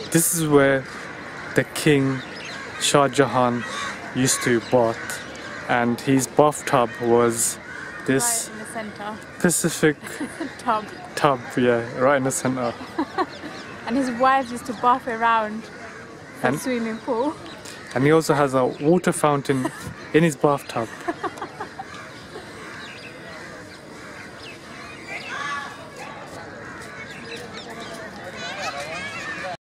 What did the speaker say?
This is where the king Shah Jahan used to bath, and his bathtub was this Right in the centre. Pacific tub, yeah, right in the center. And his wives used to bath around the And swimming pool. and he also has a water fountain in his bathtub.